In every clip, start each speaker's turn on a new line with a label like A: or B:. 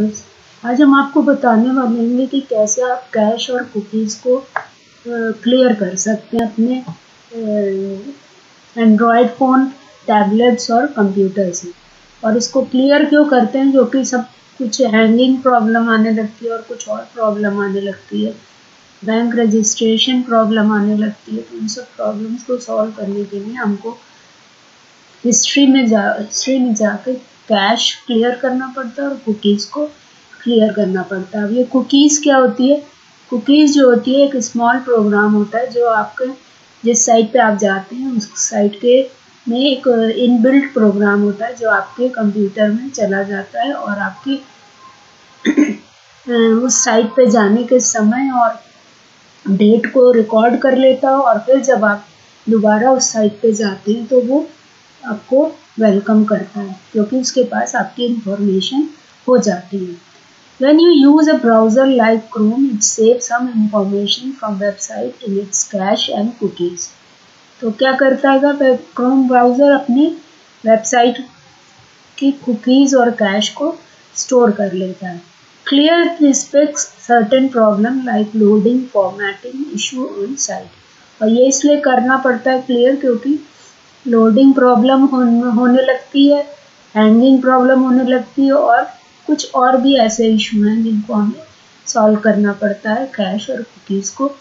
A: आज हम आपको बताने वाले हैं कि कैसे आप कैश और कुकीज़ को क्लियर कर सकते हैं अपने एंड्रॉयड फ़ोन, टैबलेट्स और कंप्यूटर से। और इसको क्लियर क्यों करते हैं, क्योंकि सब कुछ हैंगिंग प्रॉब्लम आने लगती है और कुछ और प्रॉब्लम आने लगती है, बैंक रजिस्ट्रेशन प्रॉब्लम आने लगती है। तो उन सब प्रॉब्लम्स को सॉल्व करने के लिए हमको हिस्ट्री में जाकर कैश क्लियर करना पड़ता है और कुकीज़ को क्लियर करना पड़ता है। अब ये कुकीज़ क्या होती है? कुकीज़ जो होती है एक स्मॉल प्रोग्राम होता है जो आपके जिस साइट पे आप जाते हैं उस साइट के में एक इनबिल्ट प्रोग्राम होता है जो आपके कंप्यूटर में चला जाता है और आपकी उस साइट पे जाने के समय और डेट को रिकॉर्ड कर लेता है। और फिर जब आप दोबारा उस साइट पे जाते हैं तो वो आपको वेलकम करता है, क्योंकि उसके पास आपकी इंफॉर्मेशन हो जाती है। When you use a browser like Chrome, it saves some information from website in its cache and cookies. तो क्या करता है क्रोम ब्राउज़र अपनी वेबसाइट की कुकीज़ और कैश को स्टोर कर लेता है। Clear this fix certain problem like loading, formatting issue on site. और ये इसलिए करना पड़ता है क्लियर, क्योंकि लोडिंग प्रॉब्लम होने लगती है, हैंगिंग प्रॉब्लम होने लगती है और कुछ और भी ऐसे इशू हैं जिनको हमें सॉल्व करना पड़ता है कैश और कुकीज़ को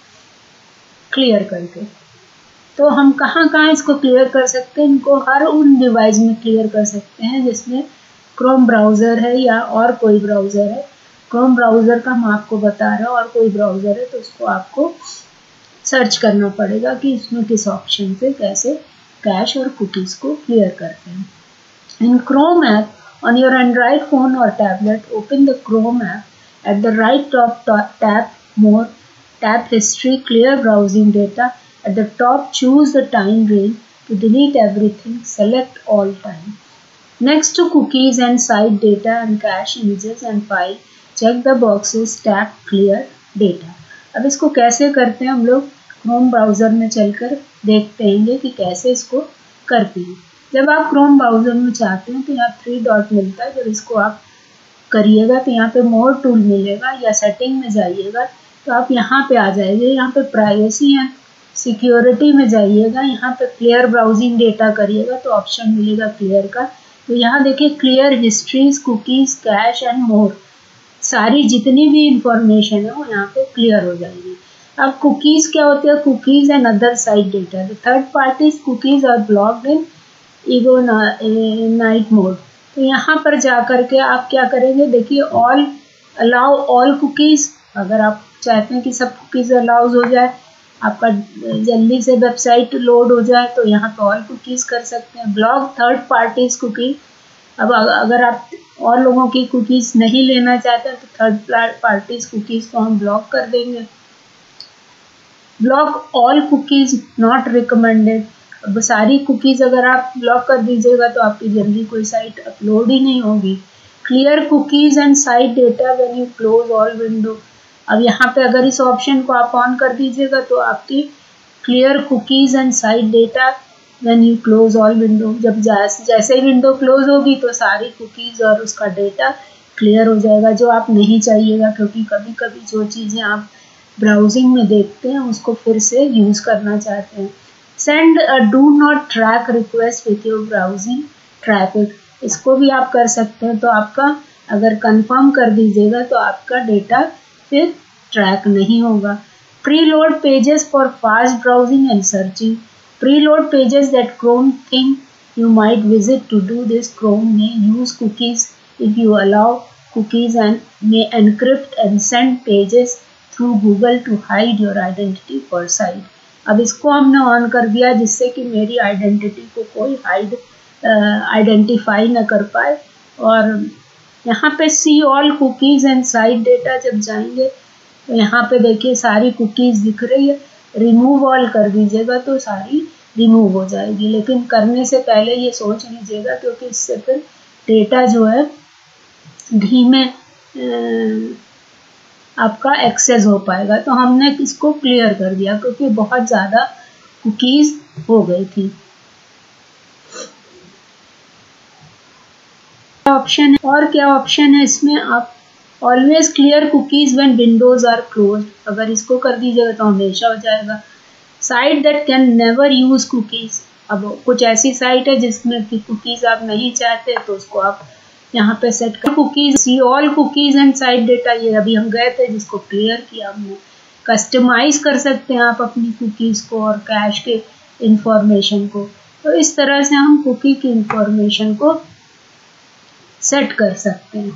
A: क्लियर करके। तो हम कहाँ इसको क्लियर कर सकते हैं? इनको हर उन डिवाइस में क्लियर कर सकते हैं जिसमें क्रोम ब्राउज़र है या और कोई ब्राउज़र है। क्रोम ब्राउज़र का हम आपको बता रहे हैं, और कोई ब्राउज़र है तो उसको आपको सर्च करना पड़ेगा कि इसमें किस ऑप्शन से कैसे कैश और कुकीज़ को क्लियर करते हैं। In Chrome app on your Android phone or tablet, open the Chrome app. At the right top, tap More, tap History, Clear Browsing Data. At the top, choose the time range to delete everything. Select all time. Next to cookies and site data and cache images and file, check the boxes. Tap Clear Data. अब इसको कैसे करते हैं हम लोग Chrome browser में चलकर देखते हैं कि कैसे इसको करते हैं। जब आप क्रोम ब्राउज़र में चाहते हैं तो यहाँ 3 डॉट मिलता है। जब इसको आप करिएगा तो यहाँ पे मोर टूल मिलेगा, या सेटिंग में जाइएगा तो आप यहाँ पे आ जाएंगे। यहाँ पे प्राइवेसी एंड सिक्योरिटी में जाइएगा, यहाँ पे क्लियर ब्राउजिंग डेटा करिएगा तो ऑप्शन मिलेगा क्लियर का। तो यहाँ देखिए clear histories, cookies, cache and more, सारी जितनी भी इंफॉर्मेशन है वो यहाँ पे क्लियर हो जाएगी। अब कुकीज़ क्या होती है? Cookies and other site data. The third parties cookies are blocked in incognito mode. तो यहाँ पर जा कर के आप क्या करेंगे? देखिए ऑल अलाउ ऑल कुकीज़। अगर आप चाहते हैं कि सब कुकीज़ अलाउज हो जाए, आपका जल्दी से वेबसाइट लोड हो जाए, तो यहाँ पे ऑल कुकीज़ कर सकते हैं। Block third parties cookie. अब अगर आप और लोगों की कुकीज़ नहीं लेना चाहते हैं तो थर्ड पार्टीज कुकीज़ को हम ब्लॉक कर देंगे। Block all cookies not recommended. अब सारी कुकीज़ अगर आप ब्लॉक कर दीजिएगा तो आपकी जल्दी कोई साइट अपलोड ही नहीं होगी। Clear cookies and site data when you close all window. अब यहाँ पे अगर इस ऑप्शन को आप ऑन कर दीजिएगा तो आपकी clear cookies and site data when you close all window, जब जैसे ही विंडो क्लोज होगी तो सारी कुकीज़ और उसका डेटा क्लियर हो जाएगा, जो आप नहीं चाहिएगा। क्योंकि कभी कभी जो चीज़ें आप ब्राउजिंग में देखते हैं उसको फिर से यूज़ करना चाहते हैं। Send a do not track request with your browsing traffic. इसको भी आप कर सकते हैं। तो आपका अगर कंफर्म कर दीजिएगा तो आपका डेटा फिर ट्रैक नहीं होगा। Preload pages for fast browsing and searching. Preload pages that Chrome think you might visit to do this. Chrome में use cookies if you allow cookies and may encrypt and send pages through Google to hide your identity for site. अब इसको हमने on कर दिया जिससे कि मेरी identity को कोई आइडेंटिफाई न कर पाए। और यहाँ पे see all cookies and site data जब जाएंगे तो यहाँ पे देखिए सारी कुकीज़ दिख रही है। रिमूव ऑल कर दीजिएगा तो सारी रिमूव हो जाएगी, लेकिन करने से पहले ये सोच लीजिएगा, क्योंकि इससे फिर डेटा जो है धीमे आपका एक्सेस हो पाएगा। तो हमने इसको क्लियर कर दिया क्योंकि बहुत ज़्यादा कुकीज़ हो गई थी। ऑप्शन है और क्या ऑप्शन है इसमें? आप always clear cookies when windows are closed, अगर इसको कर दीजिएगा तो हमेशा हो जाएगा। Site that can never use cookies, अब कुछ ऐसी साइट है जिसमें कि कुकीज आप नहीं चाहते तो उसको आप यहाँ पे सेट कर। Cookies, see all cookies and site data, ये अभी हम गए थे जिसको क्लियर किया हमने। कस्टमाइज कर सकते हैं आप अपनी कुकीज को और कैश के इंफॉर्मेशन को, तो इस तरह से हम कुकी की इंफॉर्मेशन को सेट कर सकते हैं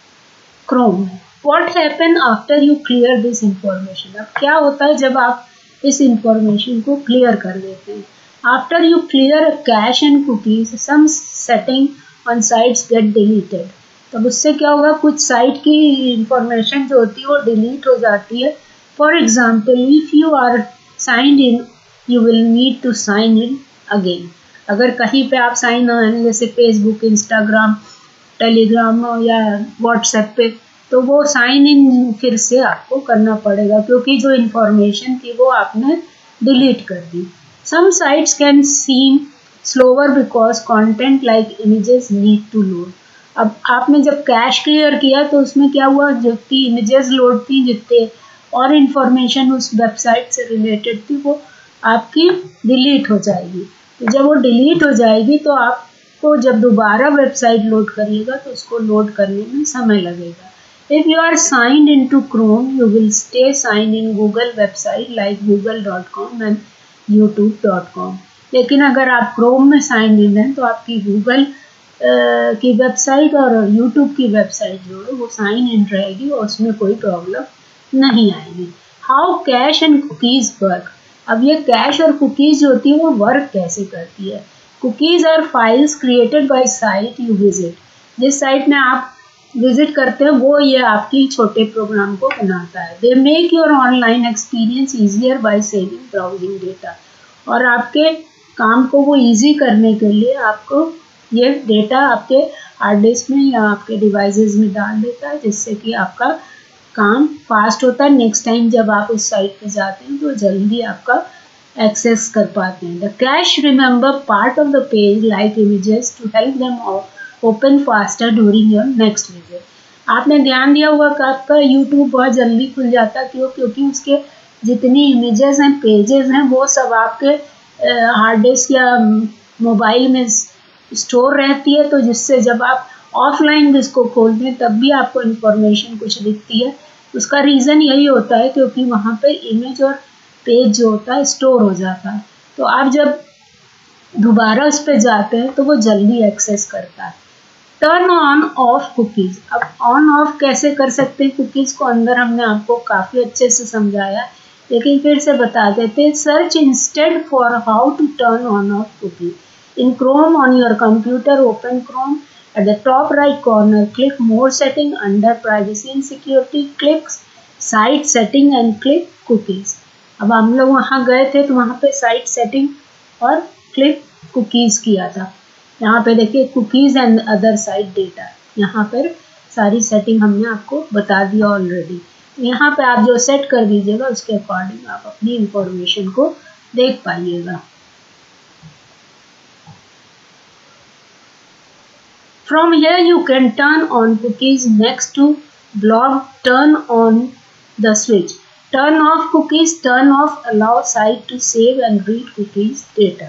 A: क्रोम में। What happen after you clear this information? अब क्या होता है जब आप इस इंफॉर्मेशन को क्लियर कर देते हैं? After you clear a cache and cookies, some setting on sites get deleted. तब उससे क्या होगा, कुछ साइट की इंफॉर्मेशन जो होती है वो डिलीट हो जाती है। For example, if you are signed in, you will need to sign in again. अगर कहीं पे आप साइन इन, जैसे फेसबुक, इंस्टाग्राम, टेलीग्राम या व्हाट्सएप पे, तो वो साइन इन फिर से आपको करना पड़ेगा क्योंकि जो इंफॉर्मेशन थी वो आपने डिलीट कर दी। Some sites can seem slower because content like images need to load. अब आपने जब कैश क्लियर किया तो उसमें क्या हुआ, जितनी इमेजेस लोड थी, जितने और इंफॉर्मेशन उस वेबसाइट से रिलेटेड थी, वो आपकी डिलीट हो जाएगी। तो जब वो डिलीट हो जाएगी तो आपको जब दोबारा वेबसाइट लोड करिएगा तो उसको लोड करने में समय लगेगा। If you are signed into Chrome, you will stay signed in Google website like google.com and youtube.com. लेकिन अगर आप Chrome में signed in हैं तो आपकी Google की वेबसाइट और YouTube की वेबसाइट जो है वो साइन इन रहेगी और उसमें कोई प्रॉब्लम नहीं आएगी। How cache and cookies work? अब ये कैश और कुकीज जो होती है वो वर्क कैसे करती है? Cookies are files created by site you visit. जिस साइट में आप विजिट करते हैं वो ये आपकी छोटे प्रोग्राम को बनाता है। They make your online experience easier by saving browsing data, और आपके काम को वो ईजी करने के लिए आपको ये डेटा आपके हार्ड डिस्क में या आपके डिवाइसेस में डाल देता है, जिससे कि आपका काम फास्ट होता है। नेक्स्ट टाइम जब आप उस साइट पे जाते हैं तो जल्दी आपका एक्सेस कर पाते हैं। The cache remember part of the page like images to help them open faster during your next visit. आपने ध्यान दिया होगा कि आपका यूट्यूब बहुत जल्दी खुल जाता है, क्योंकि उसके जितनी इमेजेस हैं, पेजेस हैं, वो सब आपके हार्ड डिस्क या मोबाइल में स्टोर रहती है, तो जिससे जब आप ऑफलाइन इसको खोलते हैं तब भी आपको इंफॉर्मेशन कुछ दिखती है। उसका रीज़न यही होता है क्योंकि वहाँ पे इमेज और पेज जो होता है स्टोर हो जाता है, तो आप जब दोबारा उस पर जाते हैं तो वो जल्दी एक्सेस करता है। टर्न ऑन ऑफ कुकीज, अब ऑन ऑफ कैसे कर सकते हैं कुकीज को, अंदर हमने आपको काफ़ी अच्छे से समझाया, लेकिन फिर से बता देते हैं। Search instead for how to turn on off cookies in Chrome on your computer. Open Chrome, at the top right corner click more setting, under privacy and security click site setting and click cookies. अब हम लोग वहाँ गए थे तो वहाँ पे site setting और क्लिक कुकीज किया था। यहाँ पे देखिए cookies and other site data, यहाँ पर सारी सेटिंग हमने आपको बता दिया ऑलरेडी। यहाँ पे आप जो सेट कर दीजिएगा उसके अकॉर्डिंग आप अपनी इंफॉर्मेशन को देख पाइएगा। From here you can turn on cookies. Next to blog, turn on the switch. Turn off cookies, turn off allow site to save and read cookies data.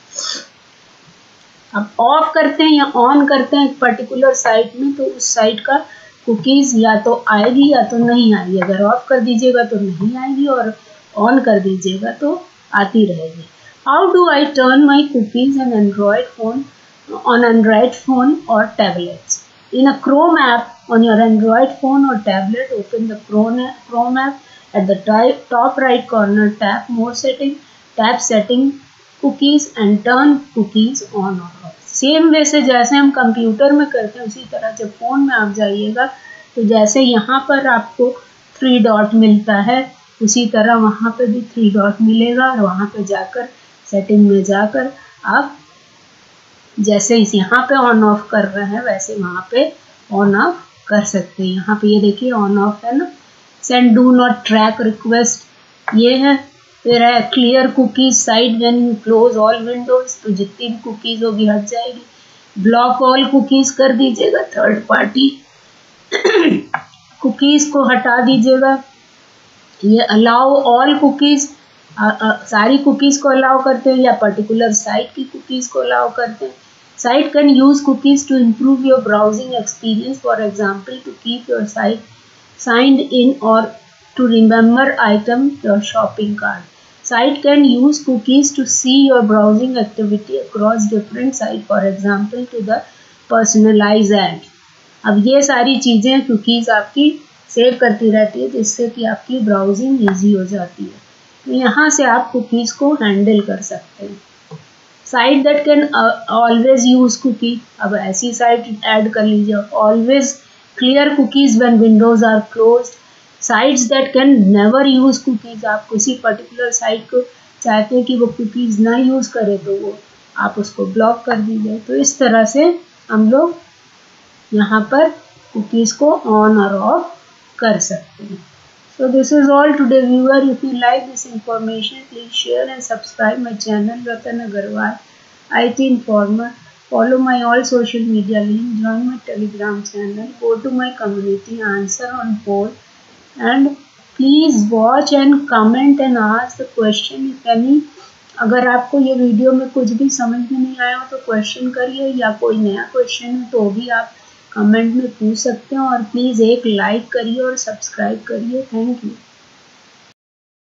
A: अब ऑफ करते हैं या ऑन करते हैं एक पर्टिकुलर साइट में, तो उस साइट का कुकीज या तो आएगी या तो नहीं आएगी। अगर ऑफ कर दीजिएगा तो नहीं आएगी और ऑन कर दीजिएगा तो आती रहेगी। How do I turn my cookies on Android phone on Android phone or tablets? In a Chrome app on your Android phone or tablet, open the Chrome app. At the top right corner, tap More Setting, tap Setting Cookies and turn cookies on or off. Same way से जैसे हम computer में करते हैं उसी तरह जब phone में आप जाइएगा तो जैसे यहाँ पर आपको 3 डॉट मिलता है उसी तरह वहाँ पर भी 3 डॉट मिलेगा, और वहाँ पर जाकर सेटिंग में जाकर आप जैसे इस यहाँ पे ऑन ऑफ कर रहे हैं वैसे वहाँ पे ऑन ऑफ कर सकते हैं। यहाँ पे ये देखिए ऑन ऑफ है ना। Send do not track request ये है। फिर है clear cookies site when you close all windows, तो जितनी भी कुकीज होगी हट जाएगी। ब्लॉक ऑल कुकीज कर दीजिएगा, थर्ड पार्टी कुकीज़ को हटा दीजिएगा। ये अलाउ ऑल कुकीज़, सारी कुकीज़ को अलाउ करते हैं या पर्टिकुलर साइट की कुकीज़ को अलाउ करते हैं। Site can use cookies to improve your browsing experience, for example to keep your site signed in और to remember item your shopping cart. Site can use cookies to see your browsing activity across different sites, for example to the personalize ad. अब ये सारी चीज़ें cookies आपकी save करती रहती है जिससे कि आपकी ब्राउजिंग ईजी हो जाती है। तो यहाँ से आप कुकीज़ को हैंडल कर सकते हैं। Site that can always use cookie, अब ऐसी साइट ऐड कर लीजिए। Always clear cookies when windows are closed. Sites that can never use cookies, आप किसी पर्टिकुलर साइट को चाहते हैं कि वो कुकीज़ ना यूज़ करे तो वो आप उसको ब्लॉक कर दीजिए। तो इस तरह से हम लोग यहाँ पर कुकीज़ को ऑन और ऑफ कर सकते हैं। So this is all today viewer. If you like this information, please share and subscribe my channel Ratan Agarwal IT Informer. Follow my all social media link, join my Telegram channel, go to my community, answer on poll, and please watch and comment and ask the question if any. अगर आपको ये video में कुछ भी समझ में नहीं आया हो तो क्वेश्चन करिए, या कोई नया क्वेश्चन है तो भी आप कमेंट में पूछ सकते हैं। और प्लीज़ एक लाइक करिए और सब्सक्राइब करिए। Thank you.